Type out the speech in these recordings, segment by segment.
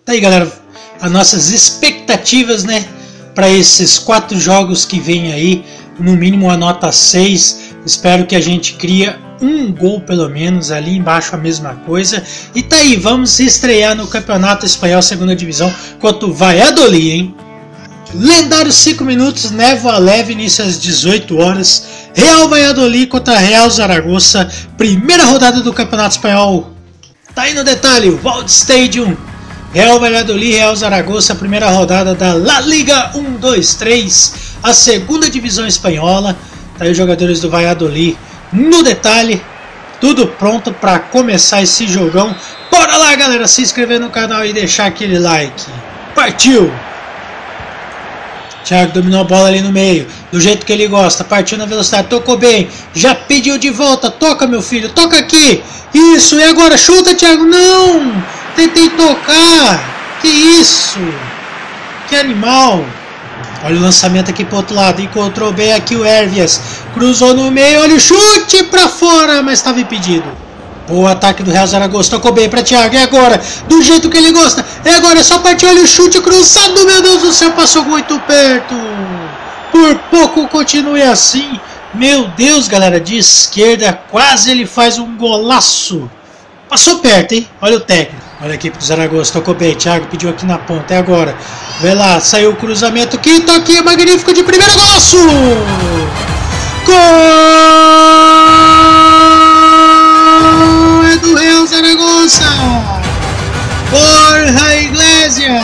Tá aí, galera, as nossas expectativas, né, para esses 4 jogos que vem aí, no mínimo a nota 6. Espero que a gente cria um gol pelo menos, ali embaixo a mesma coisa. E tá aí, vamos estrear no Campeonato Espanhol Segunda Divisão contra o Valladolid, hein? Lendário 5 minutos, névoa leve, início às 18 horas. Real Valladolid contra Real Zaragoza, primeira rodada do Campeonato Espanhol. Tá aí no detalhe, Wald Stadium. Real Valladolid, Real Zaragoza, primeira rodada da La Liga 1-2-3, a segunda divisão espanhola. Tá aí os jogadores do Valladolid no detalhe, tudo pronto para começar esse jogão. Bora lá, galera, se inscrever no canal e deixar aquele like. Partiu! Thiago dominou a bola ali no meio, do jeito que ele gosta, partiu na velocidade, tocou bem, já pediu de volta, toca meu filho, toca aqui, isso, e agora, chuta Thiago, não, tentei tocar, que isso, que animal. Olha o lançamento aqui pro outro lado, encontrou bem aqui o Hervias, cruzou no meio, olha o chute pra fora, mas estava impedido. Boa ataque do Real Zaragoza, tocou bem para Thiago, e agora, do jeito que ele gosta, e agora, só partiu, olha o chute cruzado, meu Deus do céu, passou muito perto, por pouco continue assim, meu Deus, galera, de esquerda, quase ele faz um golaço, passou perto, hein, olha o técnico, olha a equipe do Zaragoza, tocou bem, Thiago pediu aqui na ponta, e agora, vai lá, saiu o cruzamento, que toque magnífico de primeiro, golaço, gol! Do Real Zaragoza, Borja Iglesias,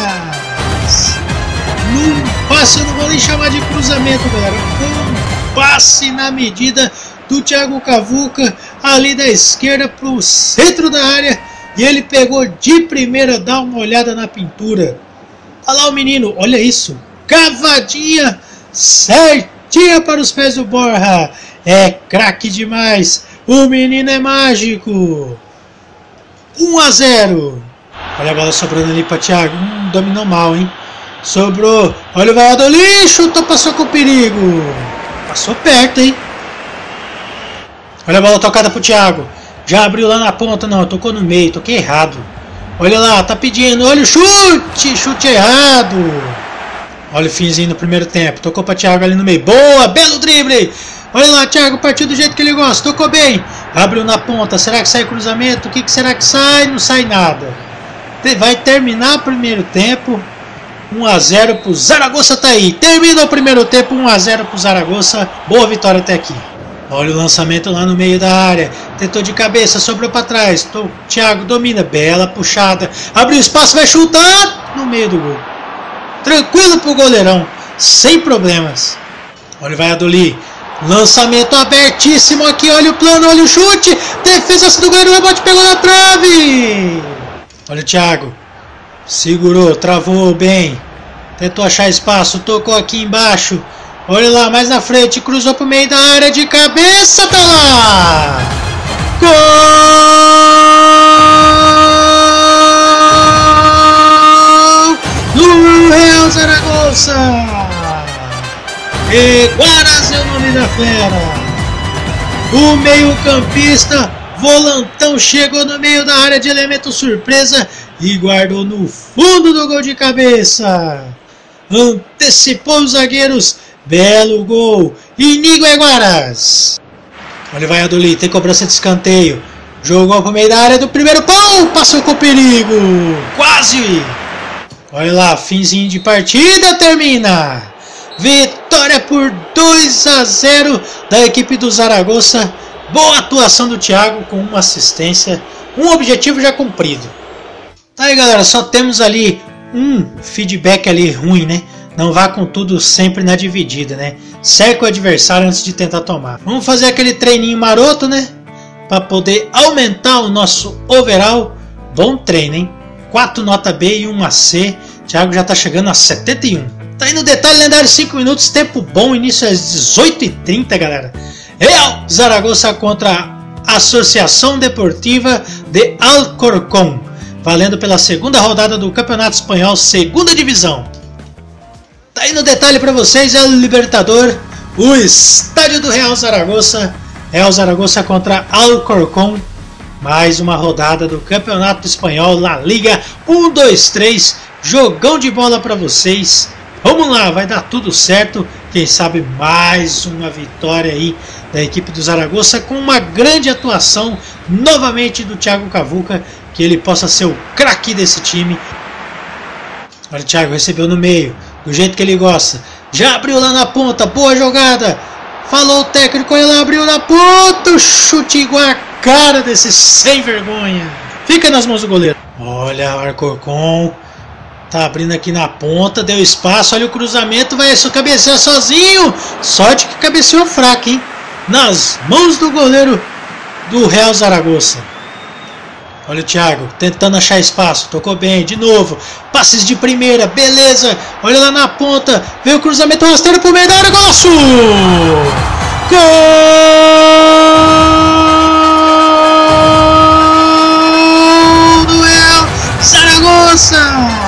num passe, eu não vou nem chamar de cruzamento, galera, um passe na medida do Thiago Cavuca, ali da esquerda para o centro da área, e ele pegou de primeira, dá uma olhada na pintura, olha lá o menino, olha isso, cavadinha, certinha para os pés do Borja, é craque demais, o menino é mágico. 1-0. Olha a bola sobrando ali para Thiago. Dominou mal, hein? Sobrou. Olha o Valladolid. Chutou, passou com perigo. Passou perto, hein? Olha a bola tocada para o Thiago. Já abriu lá na ponta. Não, tocou no meio. Toquei errado. Olha lá, tá pedindo. Olha o chute. Chute errado. Olha o finzinho no primeiro tempo. Tocou para Thiago ali no meio. Boa, belo drible. Olha lá, Thiago partiu do jeito que ele gosta, tocou bem, abriu na ponta, será que sai cruzamento? O que será que sai? Não sai nada. Vai terminar o primeiro tempo, 1-0 pro Zaragoza, tá aí. Termina o primeiro tempo, 1-0 pro Zaragoza, boa vitória até aqui. Olha o lançamento lá no meio da área, tentou de cabeça, sobrou para trás, Thiago domina, bela puxada, abriu espaço, vai chutar no meio do gol. Tranquilo pro goleirão, sem problemas. Olha o Valladolid. Lançamento abertíssimo aqui, olha o plano, olha o chute, defesa do goleiro, rebote pegou na trave. Olha o Thiago, segurou, travou bem, tentou achar espaço, tocou aqui embaixo, olha lá, mais na frente, cruzou pro meio da área de cabeça, tá lá. Gol do Real Zaragoza. Iguaras é o nome da fera. O meio campista, volantão, chegou no meio da área de elemento surpresa e guardou no fundo do gol de cabeça. Antecipou os zagueiros, belo gol. Inigo Iguaras. Olha o Valladolid, tem cobrança de escanteio. Jogou para o meio da área do primeiro pau, passou com perigo. Quase. Olha lá, finzinho de partida, termina. Vitória por 2-0 da equipe do Zaragoza. Boa atuação do Thiago com uma assistência. Um objetivo já cumprido. Tá aí, galera, só temos ali um feedback ali ruim, né? Não vá com tudo sempre na dividida, né? Cerca o adversário antes de tentar tomar. Vamos fazer aquele treininho maroto, né? Para poder aumentar o nosso overall. Bom treino, hein? 4 nota B e 1 C. Thiago já tá chegando a 71. Tá aí no detalhe, lendário 5 minutos, tempo bom, início às 18h30, galera. Real Zaragoza contra a Associação Deportiva de Alcorcón, valendo pela segunda rodada do Campeonato Espanhol, segunda divisão. Tá aí no detalhe para vocês, é o Libertador, o estádio do Real Zaragoza. Real Zaragoza contra Alcorcón. Mais uma rodada do Campeonato Espanhol, La Liga 1, 2, 3. Jogão de bola para vocês. Vamos lá, vai dar tudo certo. Quem sabe mais uma vitória aí da equipe do Zaragoza, com uma grande atuação novamente do Thiago Cavuca, que ele possa ser o craque desse time. Olha, o Thiago recebeu no meio, do jeito que ele gosta. Já abriu lá na ponta, boa jogada. Falou o técnico, ele abriu na ponta. O chute igual a cara desse sem vergonha. Fica nas mãos do goleiro. Olha o Alcorcón. Tá abrindo aqui na ponta, deu espaço. Olha o cruzamento, vai só cabecear sozinho. Sorte que cabeceou fraco, hein? Nas mãos do goleiro do Real Zaragoza. Olha o Thiago tentando achar espaço. Tocou bem, de novo. Passes de primeira, beleza. Olha lá na ponta. Veio o cruzamento rasteiro pro meio da área. Golaço! Gol do Real Zaragoza!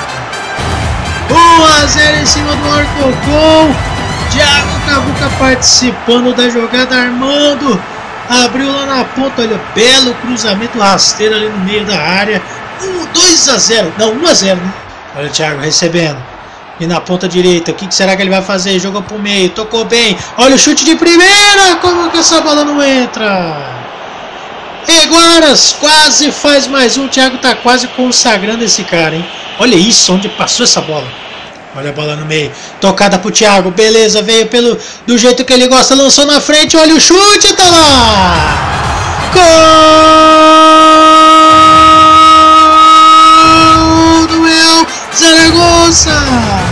1-0 em cima do Alcorcón. Thiago Cavuca participando da jogada, armando. Abriu lá na ponta, olha, belo cruzamento rasteiro ali no meio da área. 2-0, não, 1-0, né? Olha o Thiago recebendo. E na ponta direita, o que será que ele vai fazer? Jogou pro meio, tocou bem. Olha o chute de primeira, como que essa bola não entra? Eguaras quase faz mais um. O Thiago tá quase consagrando esse cara, hein? Olha isso, onde passou essa bola. Olha a bola no meio, tocada pro Thiago, beleza, veio do jeito que ele gosta, lançou na frente, olha o chute, tá lá! Gol do Real Zaragoza!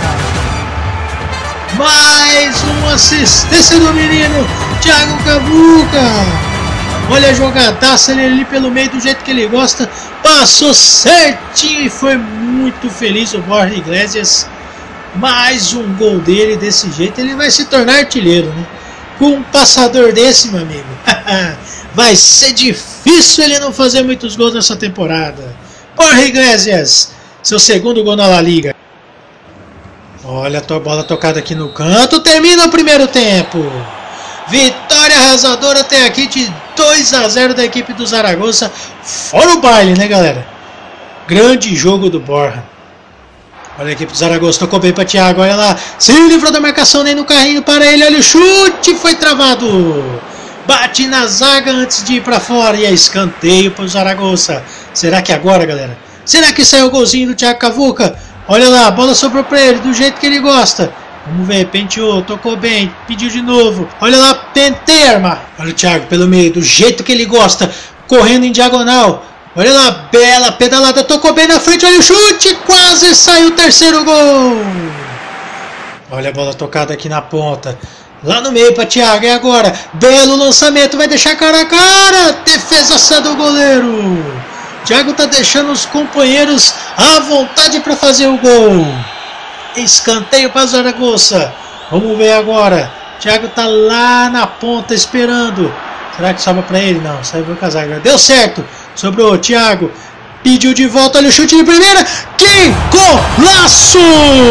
Mais uma assistência do menino Thiago Cavuca! Olha a jogadaça, ele ali pelo meio do jeito que ele gosta, passou certinho e foi muito feliz o Borja Iglesias. Mais um gol dele, desse jeito ele vai se tornar artilheiro, né? Com um passador desse, meu amigo, vai ser difícil ele não fazer muitos gols nessa temporada. Borja Iglesias, seu segundo gol na La Liga. Olha a bola tocada aqui no canto, termina o primeiro tempo. Vitória arrasadora até aqui de 2-0 da equipe do Zaragoza. Fora o baile, né, galera? Grande jogo do Borja. Olha a equipe do Zaragoza, tocou bem para Thiago, olha lá. Se livrou da marcação, nem no carrinho para ele. Olha o chute, foi travado. Bate na zaga antes de ir para fora. E é escanteio para o Zaragoza. Será que agora, galera? Será que saiu o golzinho do Thiago Cavuca? Olha lá, a bola sobrou para ele, do jeito que ele gosta. Vamos ver, penteou, tocou bem, pediu de novo. Olha lá, tentei armar. Olha o Thiago pelo meio, do jeito que ele gosta, correndo em diagonal. Olha lá, bela pedalada, tocou bem na frente, olha o chute, quase saiu o terceiro gol. Olha a bola tocada aqui na ponta. Lá no meio para Thiago, e agora? Belo lançamento, vai deixar cara a cara. Defesaça do goleiro. Thiago tá deixando os companheiros à vontade para fazer o gol. Escanteio para Zaragoza. Vamos ver agora. Thiago tá lá na ponta esperando. Será que sobra para ele? Não, saiu para o zaga. Deu certo. Sobrou. Thiago pediu de volta. Olha o chute de primeira. Que golaço!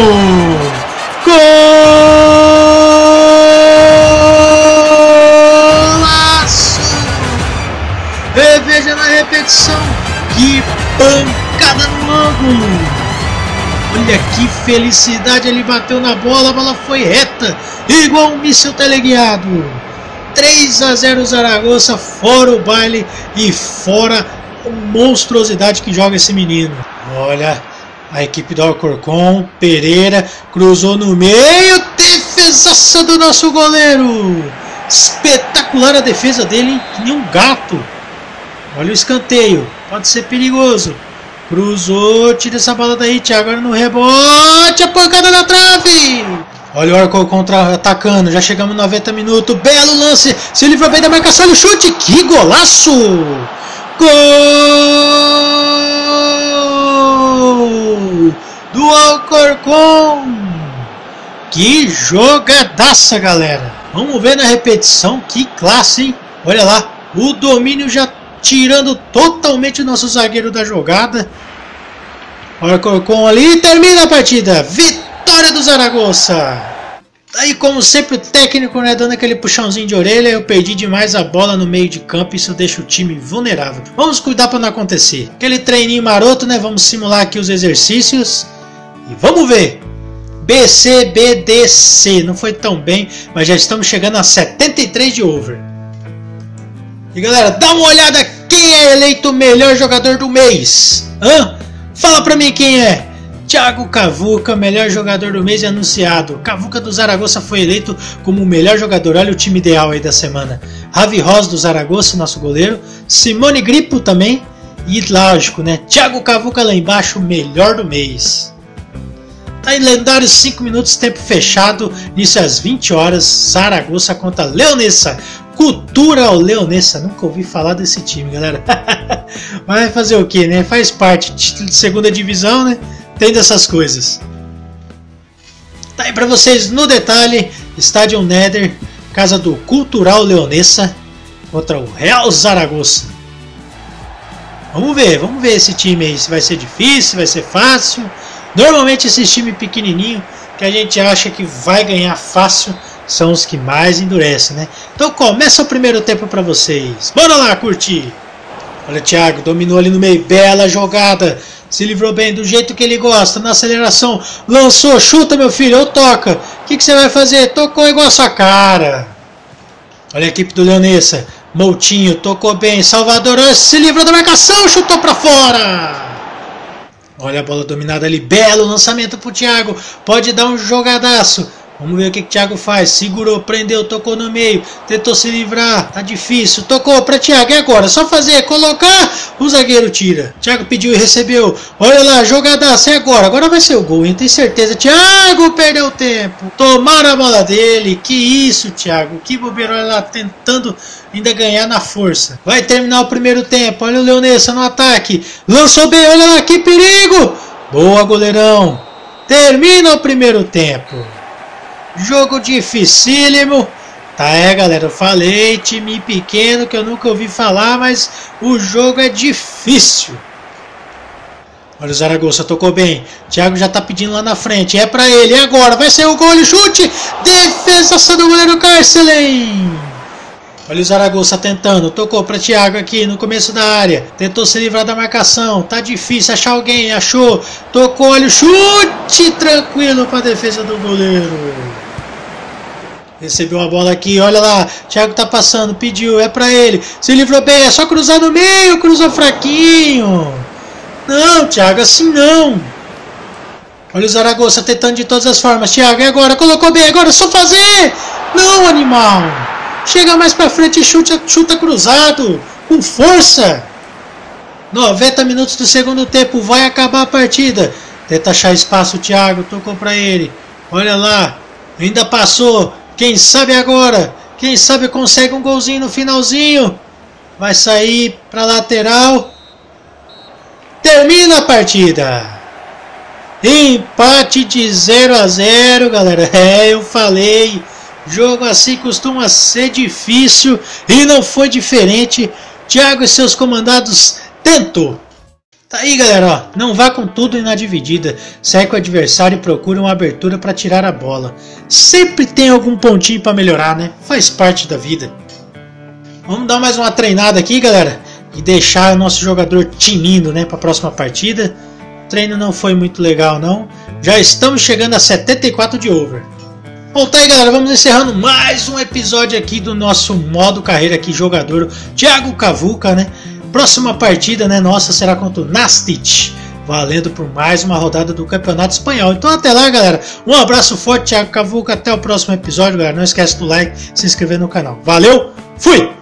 Golaço! Reveja na repetição. Que pancada no ângulo! Olha que felicidade, ele bateu na bola, a bola foi reta, igual um míssil teleguiado. 3-0 Zaragoza, fora o baile e fora a monstruosidade que joga esse menino. Olha a equipe do Alcorcón, Pereira, cruzou no meio, defesaça do nosso goleiro. Espetacular a defesa dele, hein? Que nem um gato. Olha o escanteio, pode ser perigoso. Cruzou, tira essa bola daí, Thiago, agora no rebote, a pancada na trave. Olha o Alcorcón atacando, já chegamos no 90 minutos, belo lance, se livrou bem da marcação, olha o chute, que golaço! Gol do Alcorcón! Que jogadaça, galera! Vamos ver na repetição, que classe, hein? Olha lá, o domínio já tirando totalmente o nosso zagueiro da jogada. O Alcorcón ali, termina a partida. Vitória do Zaragoza. Aí, como sempre, o técnico, né, dando aquele puxãozinho de orelha, eu perdi demais a bola no meio de campo, isso deixa o time vulnerável. Vamos cuidar para não acontecer. Aquele treininho maroto, né, vamos simular aqui os exercícios e vamos ver. BC, BDC, não foi tão bem, mas já estamos chegando a 73 de over. E galera, dá uma olhada quem é eleito o melhor jogador do mês. Fala pra mim quem é. Thiago Cavuca, melhor jogador do mês anunciado. Cavuca do Zaragoza foi eleito como o melhor jogador. Olha o time ideal aí da semana. Javi Ross do Zaragoza, nosso goleiro. Simone Grippo também. E lógico, né? Thiago Cavuca lá embaixo, melhor do mês. Tá em lendários 5 minutos, tempo fechado. Início às 20 horas. Zaragoza contra Leonessa. Cultura Leonessa. Nunca ouvi falar desse time, galera. Vai fazer o que, né? Faz parte. Título de segunda divisão, né? Tem dessas coisas. Tá aí pra vocês no detalhe. Estádio Nether, casa do Cultural Leonessa contra o Real Zaragoza. Vamos ver esse time aí. Se vai ser difícil, se vai ser fácil. Normalmente esses times pequenininhos que a gente acha que vai ganhar fácil são os que mais endurecem, né? Então começa o primeiro tempo pra vocês. Bora lá curtir. Olha o Thiago, dominou ali no meio. Bela jogada. Se livrou bem do jeito que ele gosta, na aceleração, lançou, chuta meu filho, ou toca. O que você vai fazer? Tocou igual a sua cara. Olha a equipe do Leonessa, Moutinho, tocou bem, Salvador se livrou da marcação, chutou pra fora. Olha a bola dominada ali, belo lançamento pro Thiago, pode dar um jogadaço. Vamos ver o que o Thiago faz. Segurou, prendeu, tocou no meio. Tentou se livrar. Tá difícil. Tocou para Thiago. E agora? Só fazer. Colocar. O zagueiro tira. Thiago pediu e recebeu. Olha lá. Jogadaça. E agora? Agora vai ser o gol, hein? Tem certeza. Thiago perdeu tempo. Tomaram a bola dele. Que isso, Thiago. Que bobeira. Olha lá. Tentando ainda ganhar na força. Vai terminar o primeiro tempo. Olha o Leonessa no ataque. Lançou bem. Olha lá. Que perigo. Boa, goleirão. Termina o primeiro tempo. Jogo dificílimo. Tá, galera, eu falei, time pequeno que eu nunca ouvi falar, mas o jogo é difícil. Olha o Zaragoza, tocou bem. Thiago já tá pedindo lá na frente, é pra ele, e agora? Vai ser o gol, ele chute. Defesa do goleiro Carcelen. Olha o Zaragoza tentando, tocou para Thiago aqui no começo da área. Tentou se livrar da marcação, tá difícil achar alguém, achou. Tocou, olha o chute tranquilo para a defesa do goleiro. Recebeu a bola aqui, olha lá, Thiago tá passando, pediu, é pra ele. Se livrou bem, é só cruzar no meio, cruzou fraquinho. Não, Thiago, assim não. Olha o Zaragoza tentando de todas as formas, Thiago, e agora? Colocou bem, agora é só fazer. Não, animal. Chega mais pra frente e chuta cruzado, com força. 90 minutos do segundo tempo, vai acabar a partida. Tenta achar espaço, Thiago, tocou pra ele. Olha lá, ainda passou. Quem sabe agora? Quem sabe consegue um golzinho no finalzinho? Vai sair para lateral. Termina a partida. Empate de 0-0, galera. Eu falei. Jogo assim costuma ser difícil. E não foi diferente. Thiago e seus comandados tentou. Tá aí, galera, ó, não vá com tudo na dividida. Segue o adversário e procura uma abertura para tirar a bola. Sempre tem algum pontinho para melhorar, né? Faz parte da vida. Vamos dar mais uma treinada aqui, galera, e deixar o nosso jogador tinindo, né, para a próxima partida. O treino não foi muito legal, não. Já estamos chegando a 74 de over. Bom, tá aí, galera, vamos encerrando mais um episódio aqui do nosso modo carreira aqui, jogador Thiago Cavuca, né? Próxima partida, né, nossa, será contra o Nastic, valendo por mais uma rodada do Campeonato Espanhol. Então até lá, galera, um abraço forte, Thiago Cavuca, até o próximo episódio, galera, não esquece do like, se inscrever no canal. Valeu, fui!